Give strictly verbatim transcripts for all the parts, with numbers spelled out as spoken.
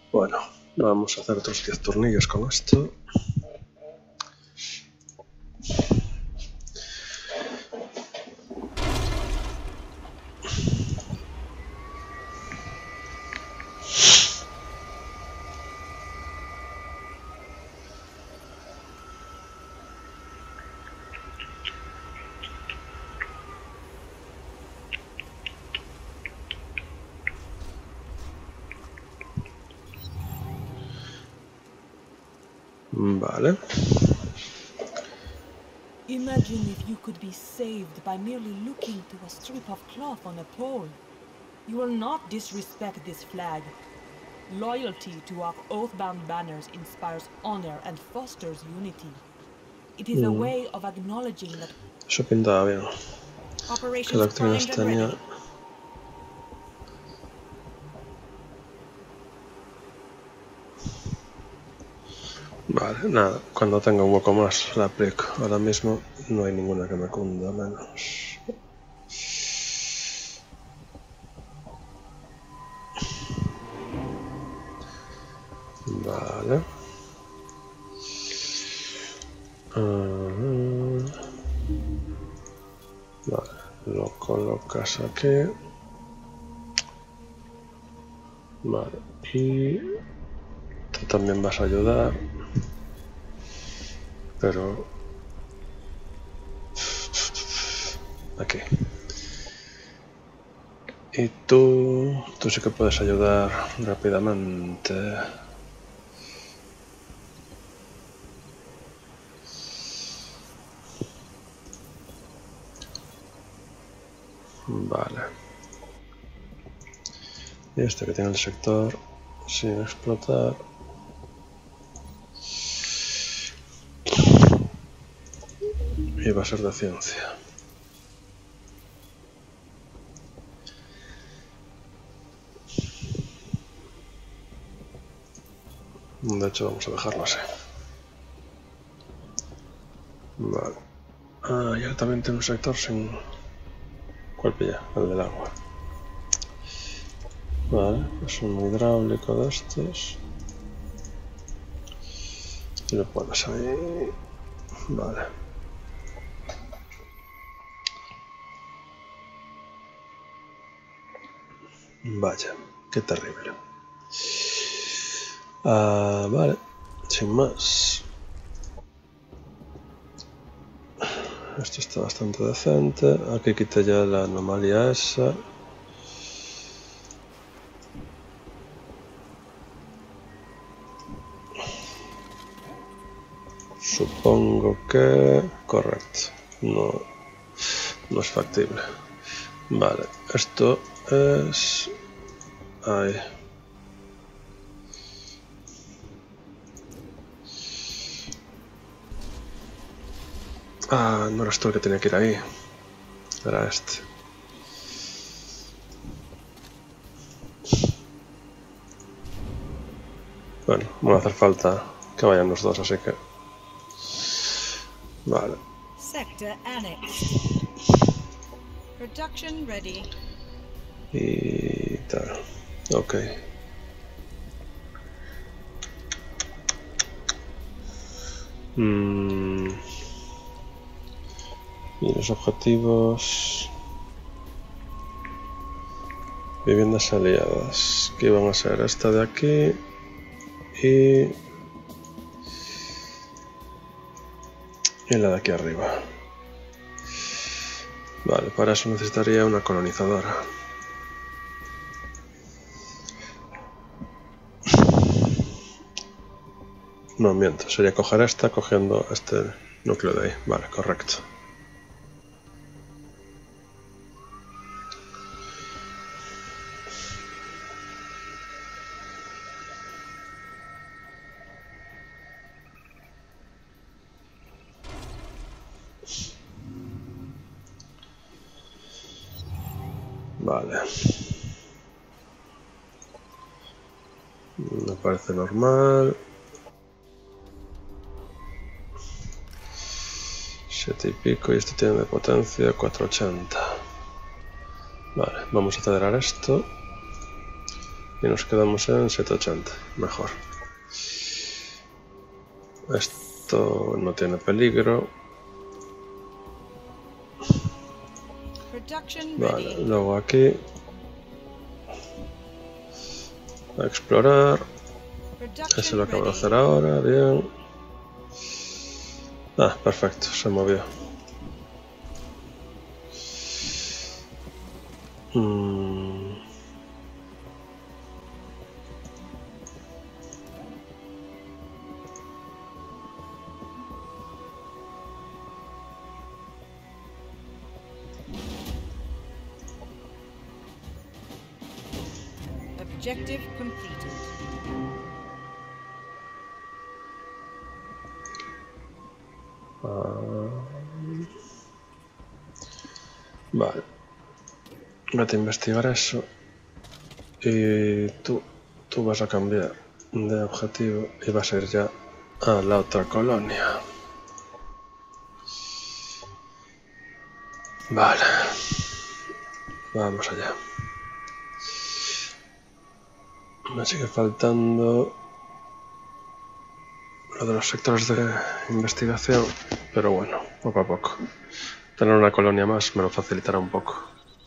Bueno, vamos a hacer otros diez tornillos con esto. Vale. Imagine if you could be saved by merely looking to a strip of cloth on a pole. You will not disrespect this flag. Loyalty to our oath-bound banners inspires honor and fosters unity. It is a Mm. way of acknowledging that Eso pintaba bien. Que operations doctrinas primed and tenía. ready. Vale, nada, cuando tenga un hueco más la aplico. Ahora mismo no hay ninguna que me cunda menos. Vale. Uh, vale, lo colocas aquí. Vale, y tú también vas a ayudar. Pero aquí. Y tú, tú sí que puedes ayudar rápidamente. Vale. Y este que tiene el sector sin explotar. Y va a ser de ciencia. De hecho, vamos a dejarlo así. Vale. Ah, y ahora también tiene un sector sin... ¿Cuál pilla? El del agua. Vale, es un hidráulico de estos. Y lo pones ahí. Vale. Vaya, qué terrible. Ah, vale, sin más. Esto está bastante decente. Aquí quité ya la anomalía esa. Supongo que... correcto. No, no es factible. Vale, esto es... ahí. Ah, no era esto el que tenía que ir ahí. Era este. Bueno, no va a hacer falta que vayan los dos, así que... Vale. Sector annexed. Production ready. Y tal. Ok. Mm. Y los objetivos... Viviendas aliadas, que iban a ser esta de aquí y... y la de aquí arriba. Vale, para eso necesitaría una colonizadora. No, miento, sería coger esta cogiendo este núcleo de ahí. Vale, correcto. Vale. Me parece normal. siete y pico y esto tiene de potencia cuatrocientos ochenta. Vale, vamos a acelerar esto. Y nos quedamos en setecientos ochenta. Mejor. Esto no tiene peligro. Vale, luego aquí. A explorar. Eso lo acabo de hacer ahora, bien. Ah, perfecto, se movió. Mm. Objective completed. Vale. Voy a investigar eso. Y tú, tú vas a cambiar de objetivo y vas a ir ya a la otra colonia. Vale. Vamos allá. Me sigue faltando lo de los sectores de investigación, pero bueno, poco a poco. Tener una colonia más me lo facilitará un poco.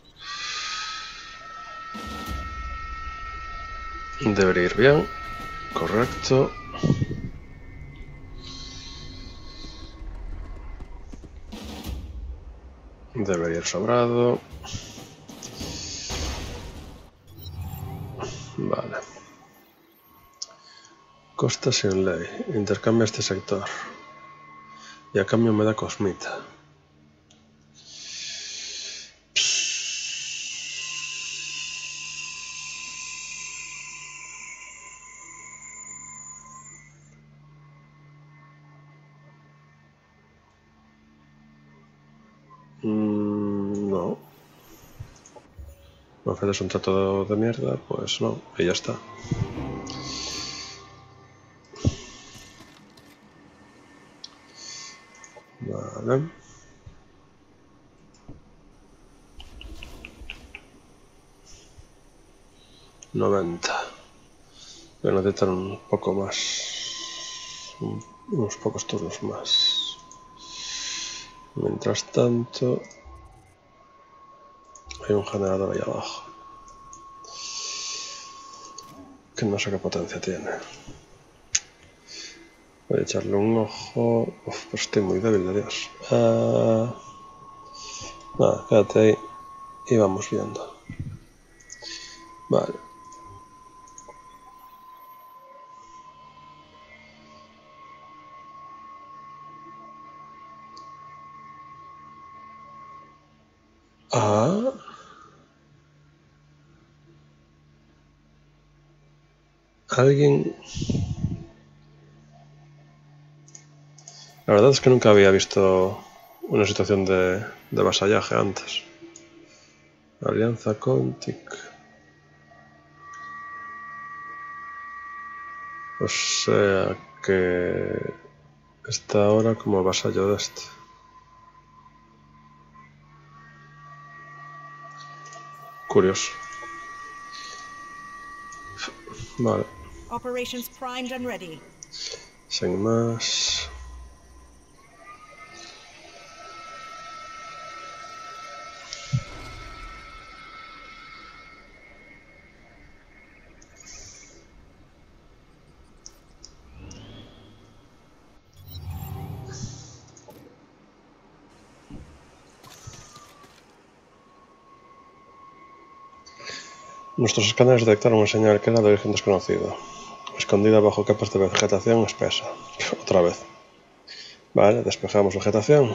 Debería ir bien, correcto. Debería ir sobrado. Vale. Costa sin ley. Intercambia este sector. Y a cambio me da cosmita. Mm, no. ¿Me ofreces un trato de mierda? Pues no, y ya está. Vale. noventa. Voy a necesitar un poco más. Un, unos pocos turnos más. Mientras tanto, hay un generador ahí abajo. Que no sé qué potencia tiene. Voy a echarle un ojo. Uf, pero estoy muy débil de Dios. Ah, nada, quédate ahí y vamos viendo. Vale. Ah. Alguien... La verdad es que nunca había visto una situación de, de vasallaje antes. Alianza Contic. O sea que está ahora como vasallo de este. Curioso. Vale. Operations primed and ready. Sin más. Nuestros escáneres detectaron una señal que era de origen desconocido, escondida bajo capas de vegetación espesa. Otra vez. Vale, despejamos vegetación.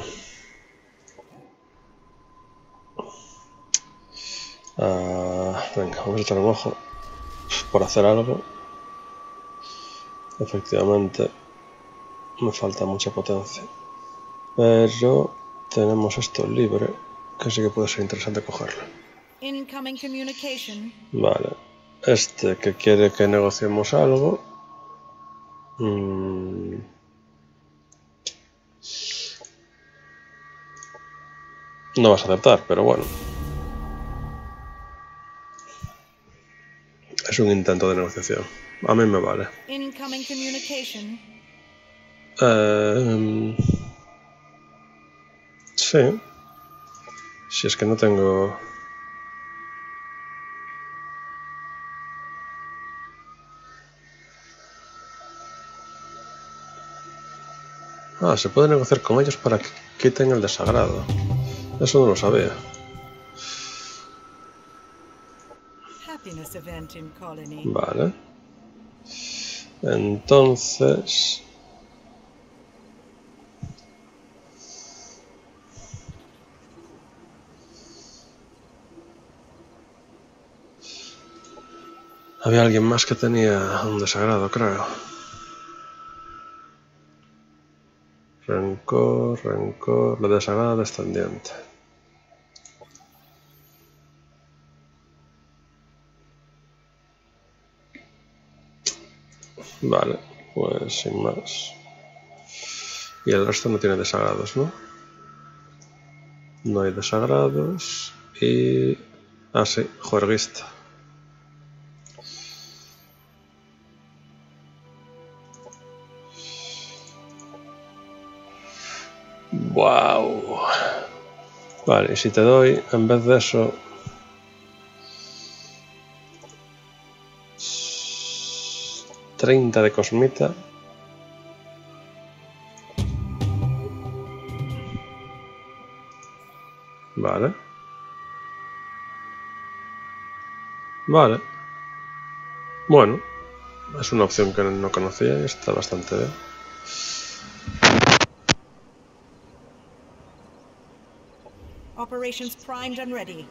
Ah, venga, vamos a echar un ojo por hacer algo. Efectivamente, me falta mucha potencia. Pero tenemos esto libre, que sí que puede ser interesante cogerlo. Incoming communication. Vale. Este que quiere que negociemos algo. Mmm, no vas a aceptar, pero bueno. Es un intento de negociación. A mí me vale. Incoming communication. Eh, sí. Si es que no tengo... Ah, se puede negociar con ellos para que quiten el desagrado. Eso no lo sabía. Happiness event in colony. Vale. Entonces... Había alguien más que tenía un desagrado, creo. Rencor, rencor, lo desagrado descendiente. Vale, pues sin más. Y el resto no tiene desagrados, ¿no? No hay desagrados. Y... Ah, sí, juerguista. Wow. Vale, y si te doy, en vez de eso... treinta de cosmita. Vale. Vale. Bueno. Es una opción que no conocía y está bastante bien. Operations primed and ready.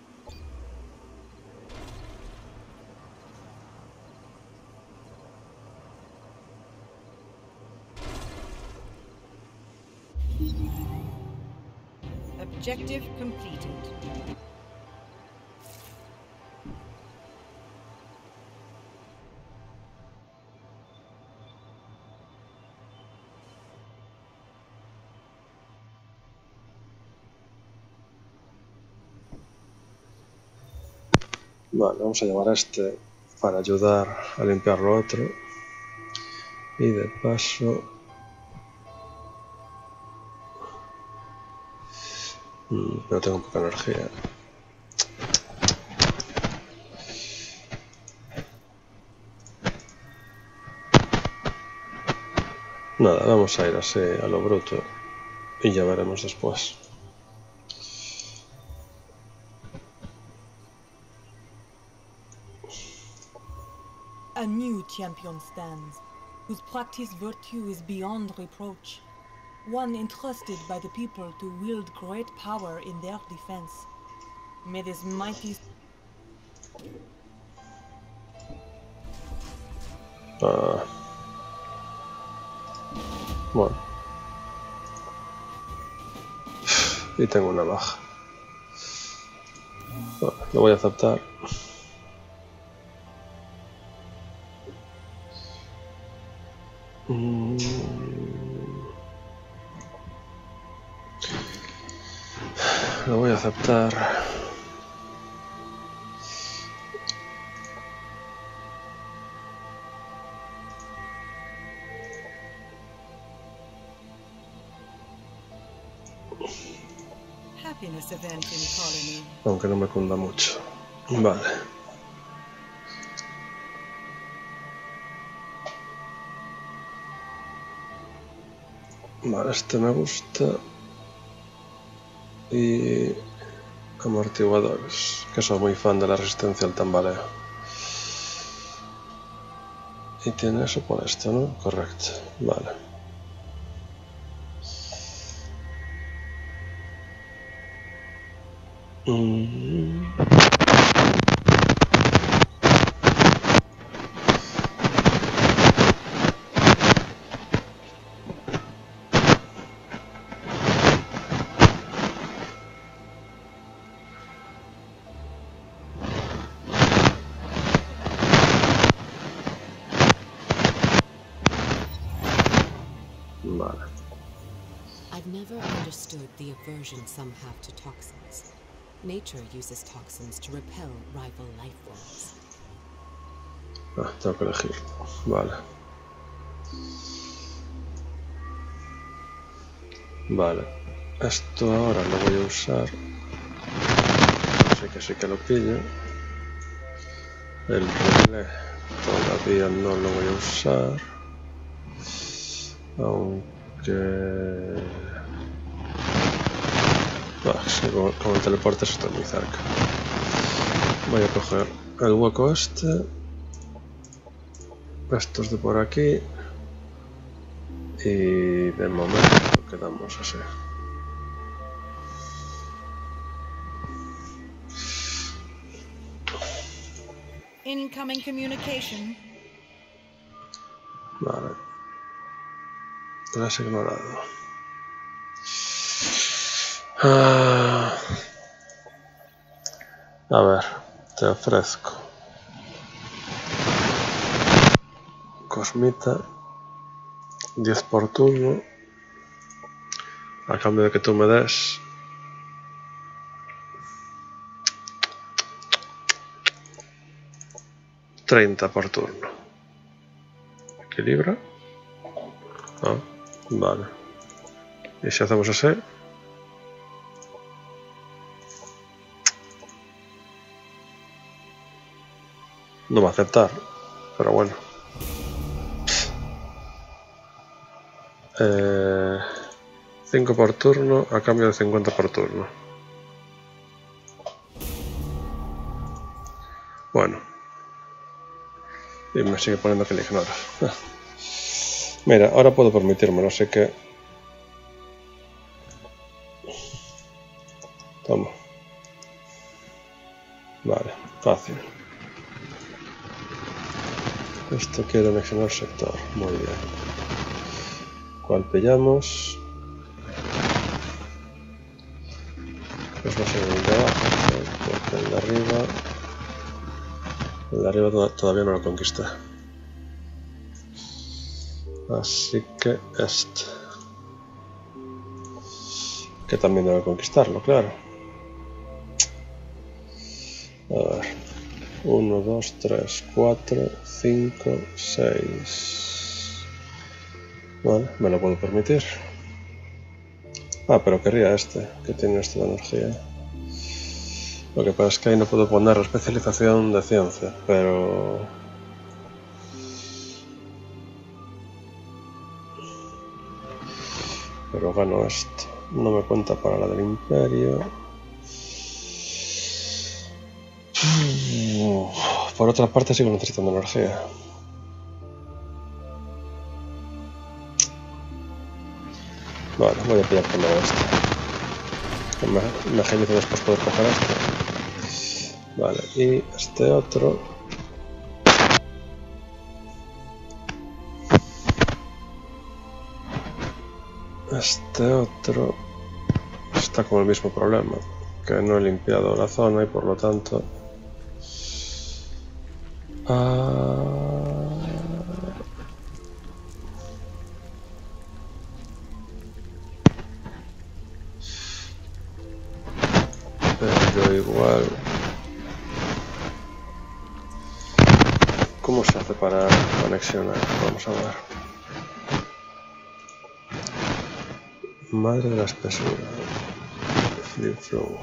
Objective completed. Vale, vamos a llevar a este para ayudar a limpiar lo otro. Y de paso... Mm, pero tengo poca energía. Nada, vamos a ir así a lo bruto y ya veremos después. A new champion stands, whose practiced virtue is beyond reproach. One entrusted by the people to wield great power in their defense. May this mighty... Ah. Bueno. Y tengo una baja. Bueno, lo voy a aceptar. Mm. Lo voy a aceptar. Happiness event in colony. Aunque no me cunda mucho. Vale. Vale, este me gusta. Y amortiguadores, que soy muy fan de la resistencia al tambaleo. Y tiene eso por esto, ¿no? Correcto. Vale. Mm. Vale. I've never understood the aversion some have to toxins. Nature uses toxins to repel rival life forms. Ah, tengo que elegir. Vale. Vale. Esto ahora lo voy a usar. Así que sí que lo pillo. El relé todavía no lo voy a usar. Aunque... Ah, sí, como, como el teleporte estoy muy cerca. Voy a coger el hueco este. Estos de por aquí. Y de momento quedamos así. Incoming communication. Vale. Lo has ignorado. Ah. A ver, te ofrezco Cosmita, diez por turno, a cambio de que tú me des treinta por turno. ¿Equilibra? Ah, vale. ¿Y si hacemos así? No va a aceptar, pero bueno. Eh, cinco por turno a cambio de cincuenta por turno. Bueno. Y me sigue poniendo que le ignora. Mira, ahora puedo permitírmelo, así que... Toma. Vale, fácil. Esto quiere anexionar sector. Muy bien. ¿Cuál pillamos? Pues va a ser el de abajo, porque el de arriba... El de arriba todavía no lo conquisté. Así que este. Que también debe conquistarlo, claro. A ver. uno, dos, tres, cuatro, cinco, seis. Vale, me lo puedo permitir. Ah, pero querría este, que tiene esto de energía. Lo que pasa es que ahí no puedo poner la especialización de ciencia, pero... Pero gano esto. No me cuenta para la del imperio. Por otra parte sigo necesitando energía. Vale, voy a pillar primero este. Que me, me agilizo después poder coger este. Vale, y este otro. Este otro está con el mismo problema, que no he limpiado la zona y por lo tanto... Ah... Pero igual... ¿Cómo se hace para anexionar? Vamos a ver. Madre de la espesura. Flip flow.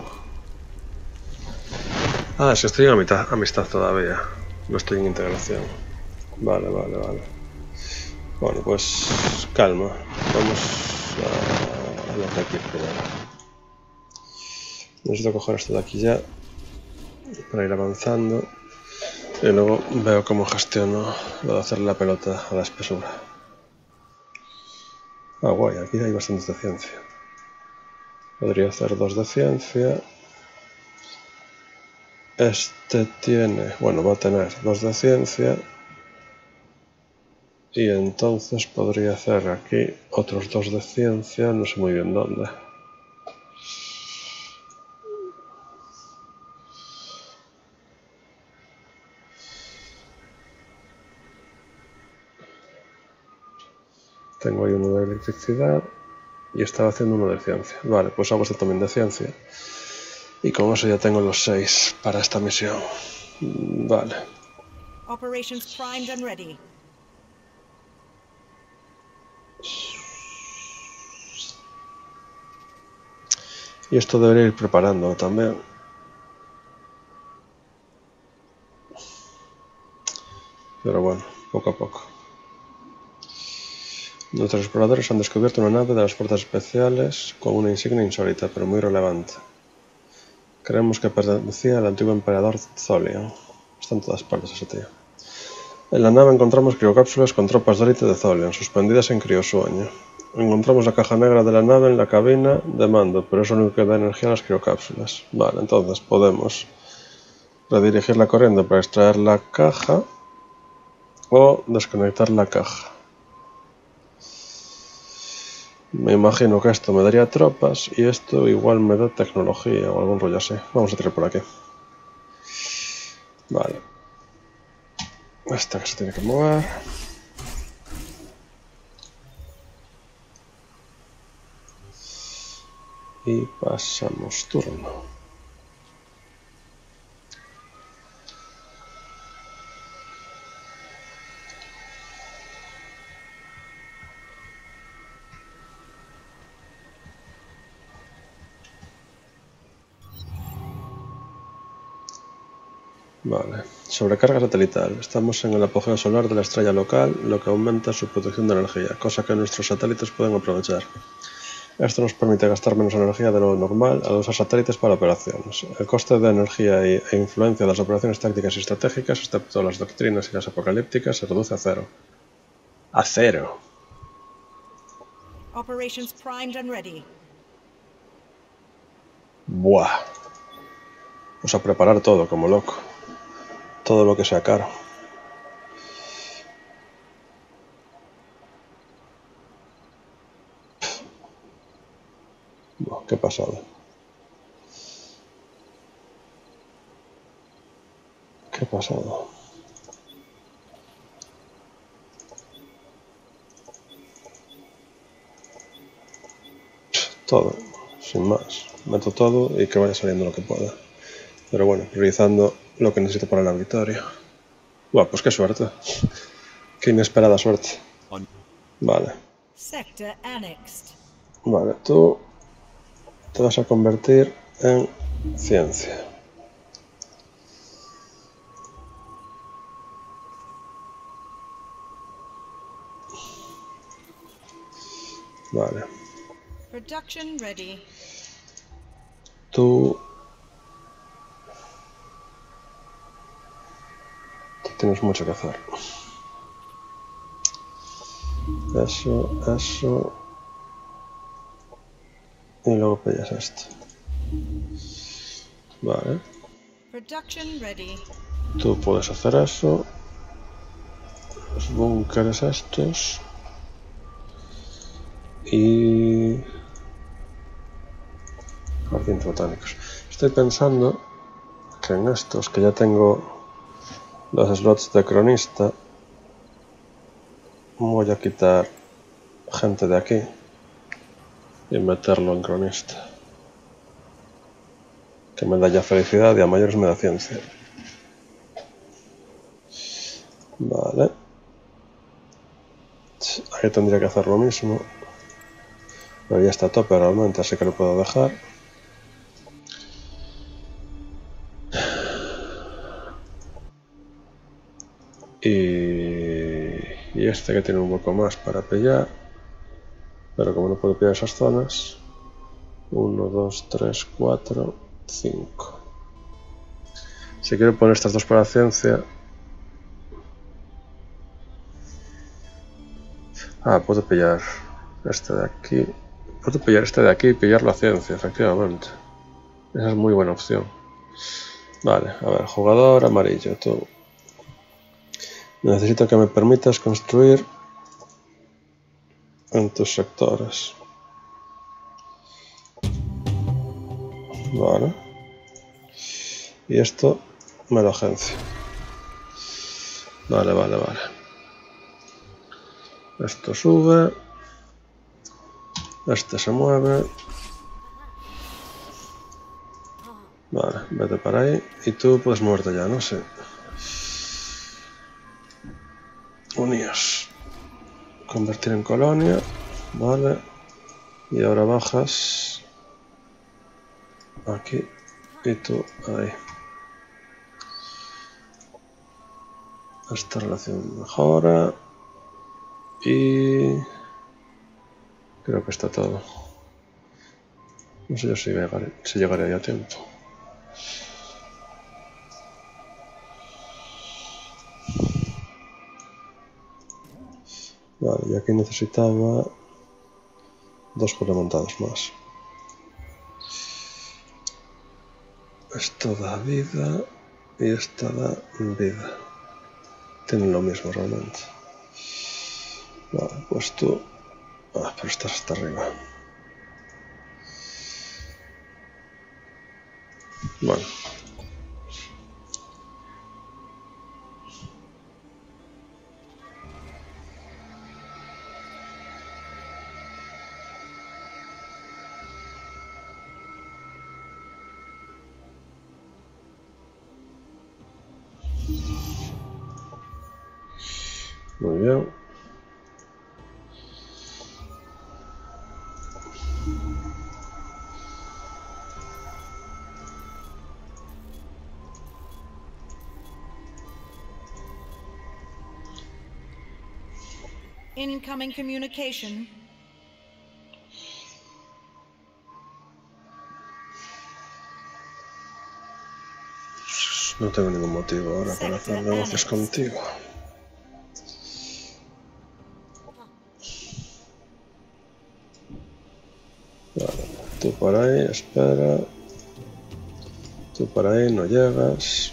Ah, si estoy en amistad, amistad todavía. No estoy en integración. Vale, vale, vale. Bueno, pues calma. Vamos a, a lo que aquí primero. Necesito coger esto de aquí ya para ir avanzando. Y luego veo cómo gestiono lo de hacer la pelota a la espesura. Ah, guay, aquí hay bastantes de ciencia. Podría hacer dos de ciencia. Este tiene, bueno, va a tener dos de ciencia. Y entonces podría hacer aquí otros dos de ciencia, no sé muy bien dónde. Tengo ahí uno de electricidad y estaba haciendo uno de ciencia. Vale, pues hago este también de ciencia. Y con eso ya tengo los seis para esta misión. Vale. Operations primed and ready. Y esto debería ir preparando también. Pero bueno, poco a poco. Nuestros exploradores han descubierto una nave de las fuerzas especiales con una insignia insólita, pero muy relevante. Creemos que pertenecía al antiguo emperador Tholian. Está en todas partes ese tío. En la nave encontramos criocápsulas con tropas de élite de Tholian, suspendidas en criosueño. Encontramos la caja negra de la nave en la cabina de mando, pero eso no que da energía a las criocápsulas. Vale, entonces podemos redirigirla corriendo para extraer la caja o desconectar la caja. Me imagino que esto me daría tropas y esto igual me da tecnología o algún rollo así. Vamos a tirar por aquí. Vale. Esta que se tiene que mover. Y pasamos turno. Vale, sobrecarga satelital. Estamos en el apogeo solar de la estrella local, lo que aumenta su producción de energía, cosa que nuestros satélites pueden aprovechar. Esto nos permite gastar menos energía de lo normal al usar satélites para operaciones. El coste de energía e influencia de las operaciones tácticas y estratégicas, excepto las doctrinas y las apocalípticas, se reduce a cero. ¡A cero! Operations primed and ready. ¡Buah! Pues a preparar todo, como loco. Todo lo que sea caro. Buah, qué pasada. Qué pasada. Todo, sin más. Meto todo y que vaya saliendo lo que pueda. Pero bueno, priorizando lo que necesito para la victoria. Buah, pues qué suerte. Qué inesperada suerte. Vale. Sector annexed. Vale, tú te vas a convertir en ciencia. Vale. Production ready. Tú... tú tienes mucho que hacer. Eso, eso... y luego pillas esto. Vale. Production ready. Tú puedes hacer eso. Los búnkeres estos. Y... jardines botánicos. Estoy pensando que en estos, que ya tengo los slots de cronista, voy a quitar gente de aquí y meterlo en cronista. Que me da ya felicidad y a mayores me da ciencia. Vale. Ahí tendría que hacer lo mismo. Pero ya está a tope realmente, así que lo puedo dejar. Y, y este que tiene un poco más para pillar. Pero como no puedo pillar esas zonas. uno, dos, tres, cuatro, cinco. Si quiero poner estas dos para ciencia. Ah, puedo pillar este de aquí. Puedo pillar este de aquí y pillar la ciencia, efectivamente. Esa es muy buena opción. Vale, a ver, jugador amarillo, tú. Necesito que me permitas construir en tus sectores. Vale. Y esto me lo agencio. Vale, vale, vale. Esto sube. Este se mueve. Vale, vete para ahí. Y tú puedes moverte ya, no sé. colonias. Convertir en colonia. Vale. Y ahora bajas. Aquí. Y tú ahí. Esta relación mejora. Y... creo que está todo. No sé yo si llegaré, si llegaré ahí a tiempo. Vale, y aquí necesitaba dos remontados más. Esto da vida y esta da vida. Tienen lo mismo realmente. Vale, pues tú... ah, pero estás hasta arriba. Bueno. Muy bien. Incoming communication. No tengo ningún motivo ahora para hacer negocios contigo. Vale, tú por ahí, espera. Tú por ahí no llegas.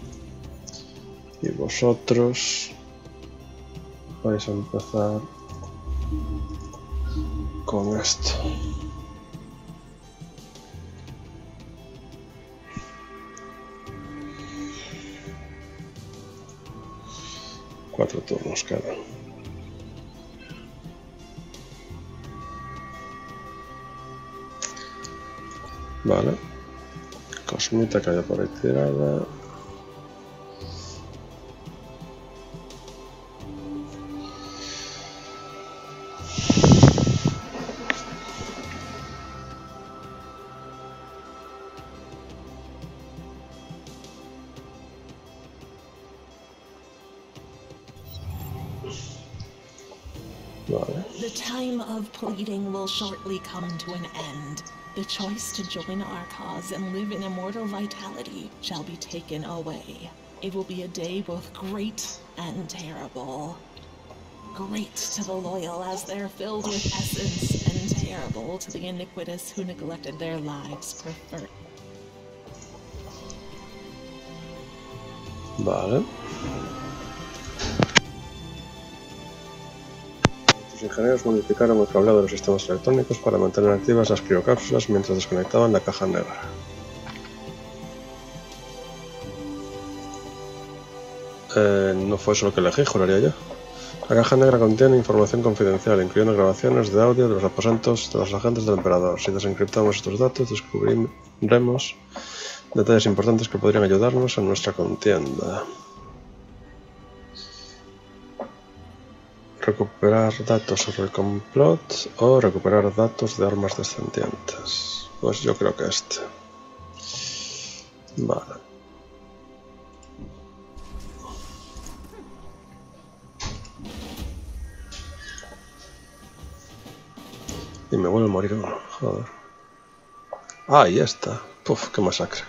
Y vosotros vais a empezar con esto. Cuatro turnos quedan. Vale. Cosmita que haya por ahí tirada. Vale. The time of pleading will shortly come to an end. The choice to join our cause and live in immortal vitality shall be taken away. It will be a day both great and terrible. Great to the loyal as they're filled with essence, and terrible to the iniquitous who neglected their lives for fur. Vale. Los ingenieros modificaron el cableado de los sistemas electrónicos para mantener activas las criocápsulas mientras desconectaban la caja negra. Eh, no fue eso lo que elegí, juraría yo. La caja negra contiene información confidencial, incluyendo grabaciones de audio de los aposentos de los agentes del emperador. Si desencriptamos estos datos, descubriremos detalles importantes que podrían ayudarnos en nuestra contienda. Recuperar datos sobre el complot o recuperar datos de armas descendientes. Pues yo creo que este. Vale. Y me vuelvo a morir uno, joder. Ah, ahí está. Puf, qué masacre.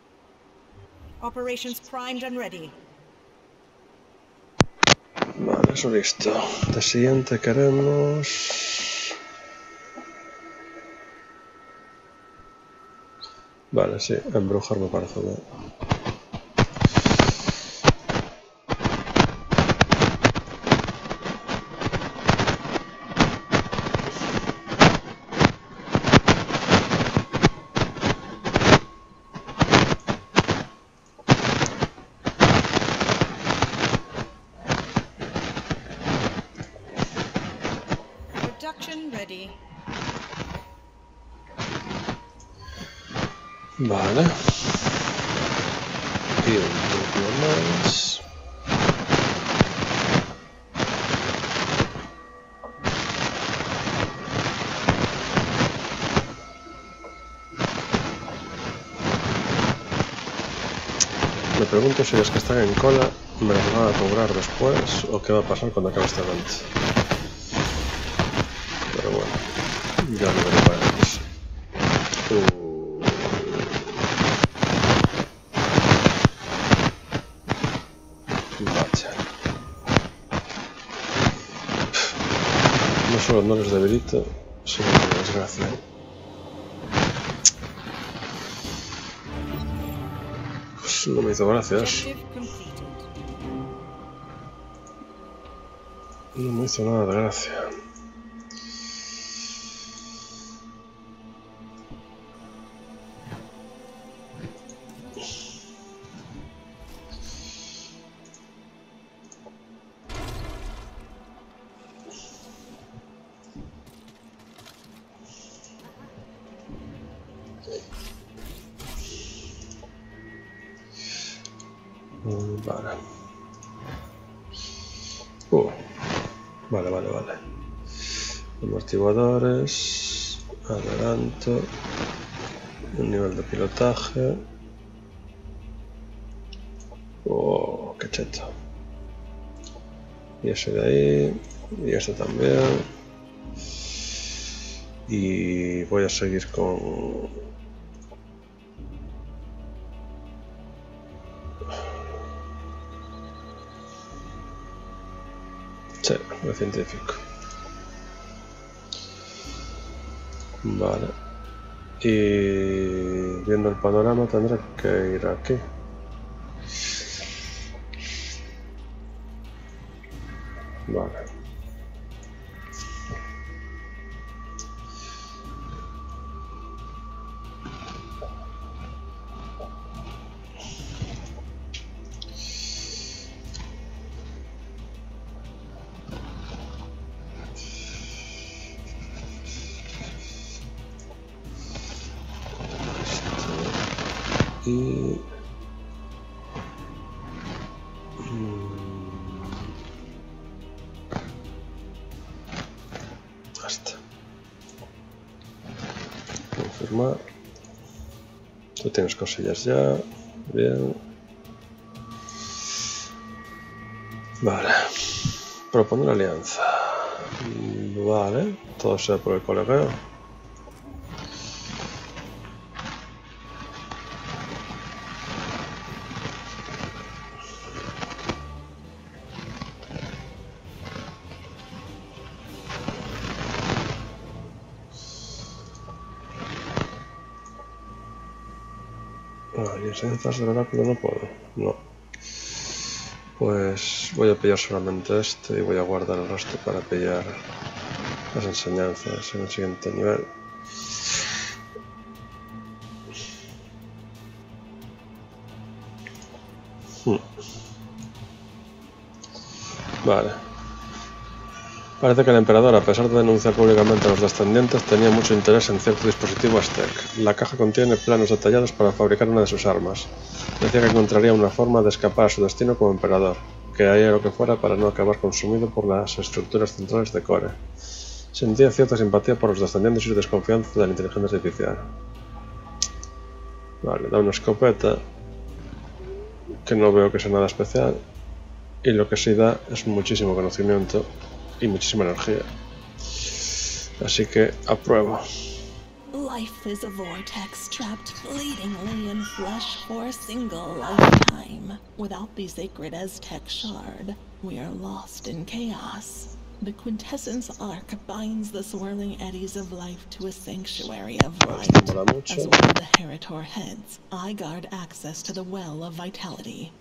Operations primed and ready. Vale, Eso listo. De siguiente queremos... Vale, sí, embrujar me parece bien. Production ready. Vale. Y un turno más. Me pregunto si los que están en cola me los van a cobrar después o qué va a pasar cuando acabe este evento. Pero bueno, ya lo veremos. Uh. Vaya. No solo no les debilito, sino que desgracia. Pues no me hizo gracia eso. Objective completed. No me hizo nada de gracia. Vale. Uh, vale, vale, vale. Amortiguadores. Adelanto. Un nivel de pilotaje. Oh, qué cheto. Y ese de ahí. Y este también. Y voy a seguir con... Sí, lo científico. Vale. Y viendo el panorama tendré que ir aquí. Vale. Y... Basta. Confirmar. Tú tienes cosillas ya. Bien. Vale. Proponer alianza. Vale. Todo sea por el colegio. Esencias del oráculo no puedo, no. Pues voy a pillar solamente este y voy a guardar el resto para pillar las enseñanzas en el siguiente nivel. Hmm. Vale. Parece que el emperador, a pesar de denunciar públicamente a los descendientes, tenía mucho interés en cierto dispositivo Aztec. La caja contiene planos detallados para fabricar una de sus armas. Decía que encontraría una forma de escapar a su destino como emperador, que haría lo que fuera para no acabar consumido por las estructuras centrales de Core. Sentía cierta simpatía por los descendientes y desconfianza de la inteligencia artificial. Vale, da una escopeta, que no veo que sea nada especial, y lo que sí da es muchísimo conocimiento y muchísima energía. Así que apruebo. Life is a vortex trapped fleetingly in flesh for a single lifetime. Without the sacred Aztec shard, We are lost in chaos. The Quintessence Arc binds the swirling eddies of life to a sanctuary of light. As one of the Heritor heads, I guard access to the Well of Vitality.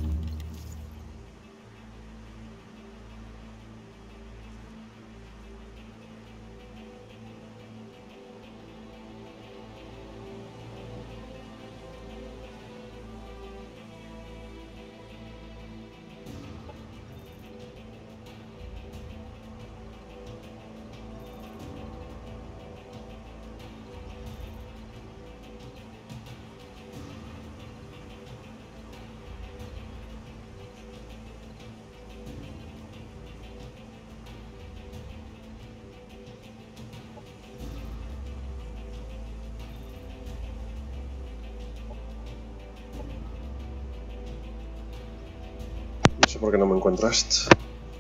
No sé por qué no me encuentra esto.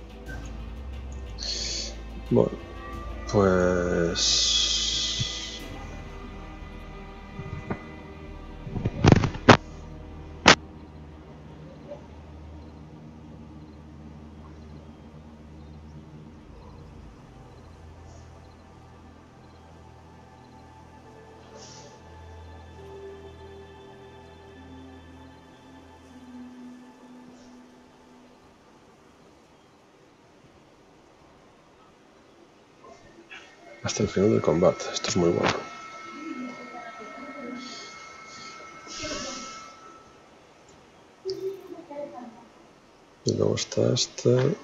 Bueno, pues... hasta el final del combate. Esto es muy bueno. Y luego está este.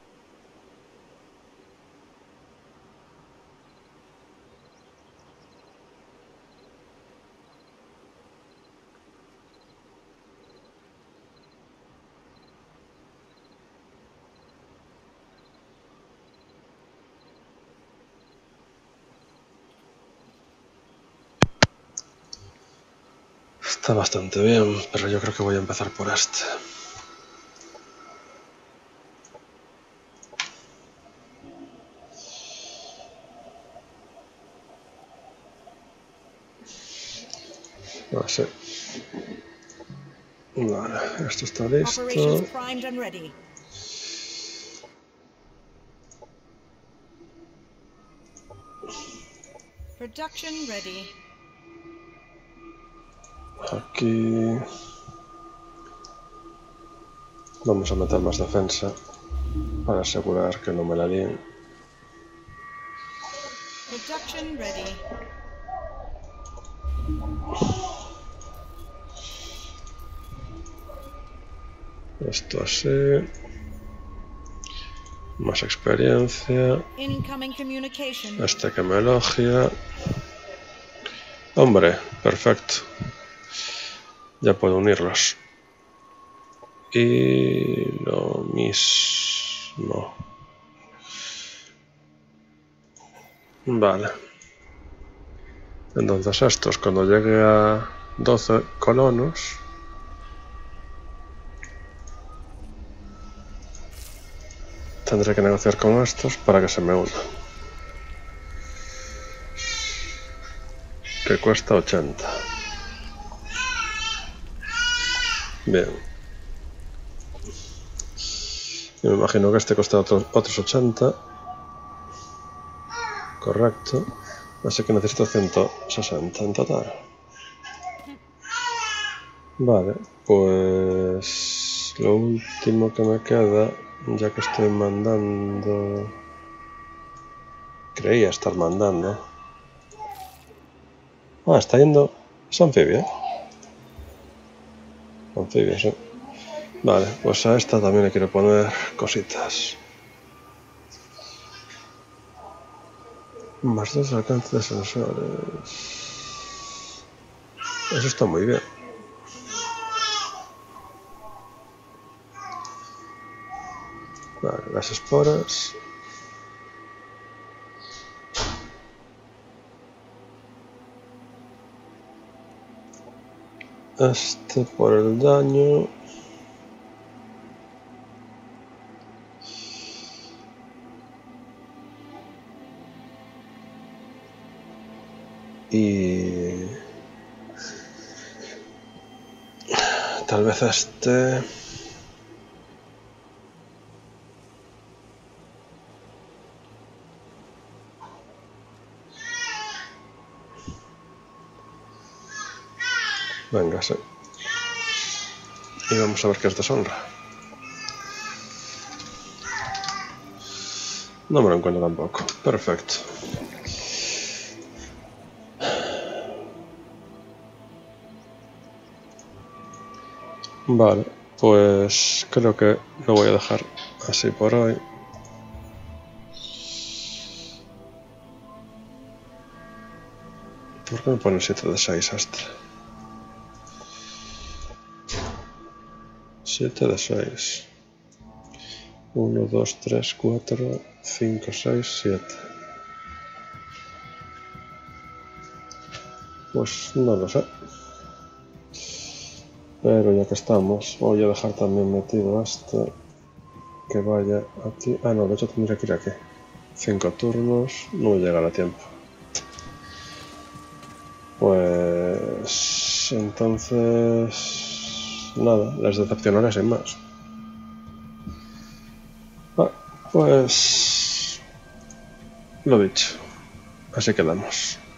Está bastante bien, pero yo creo que voy a empezar por este. No sé. Vale, esto está listo. Operations primed and ready. Production ready. Aquí vamos a meter más defensa para asegurar que no me la líen. Production ready. Esto así. Más experiencia. Incoming communication. Este que me elogia. Hombre, perfecto. Ya puedo unirlos. Y lo mismo. Vale. Entonces estos, cuando llegue a doce colonos, tendré que negociar con estos para que se me unan. Que cuesta ochenta. Bien. Y me imagino que este cuesta otros, otros ochenta. Correcto. Así que necesito ciento sesenta en total. Vale, pues lo último que me queda, ya que estoy mandando... Creía estar mandando. Ah, está yendo... Es anfibia. Anfibia, sí. Vale, pues a esta también le quiero poner cositas. Más dos alcance de sensores. Eso está muy bien. Vale, las esporas. Este por el daño. Y tal vez este Venga, sí. Y vamos a ver qué es deshonra. No me lo encuentro tampoco. Perfecto. Vale, pues creo que lo voy a dejar así por hoy. ¿Por qué me pone siete de seis astra? siete de seis. uno, dos, tres, cuatro, cinco, seis, siete. Pues no lo sé. Pero ya que estamos, voy a dejar también metido este. Que vaya aquí. Ah, no, de hecho tendría que ir aquí. cinco turnos, no llegará a tiempo. Pues entonces nada, les decepcionaré sin más. Ah, pues lo dicho, así quedamos.